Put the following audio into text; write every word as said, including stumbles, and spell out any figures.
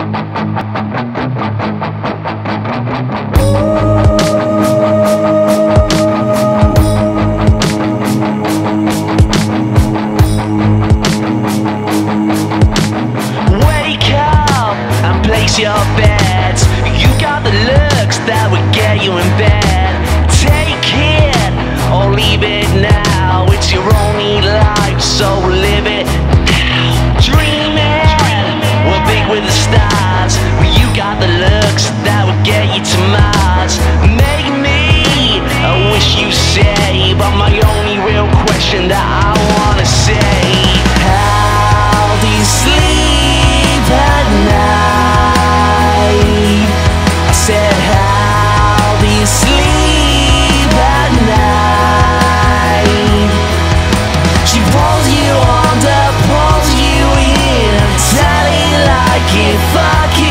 Your beds, you got the looks that would get you in bed. Take it or leave it now. It's your only life, so live it now. Dreaming, we're big with the stars. You got the looks that would get you to Mars. Make me, I wish you say, but my only real question that I wanna say: how do you sleep at night? I said, how do you sleep at night? She pulls you under, pulls you in, telling like it fucking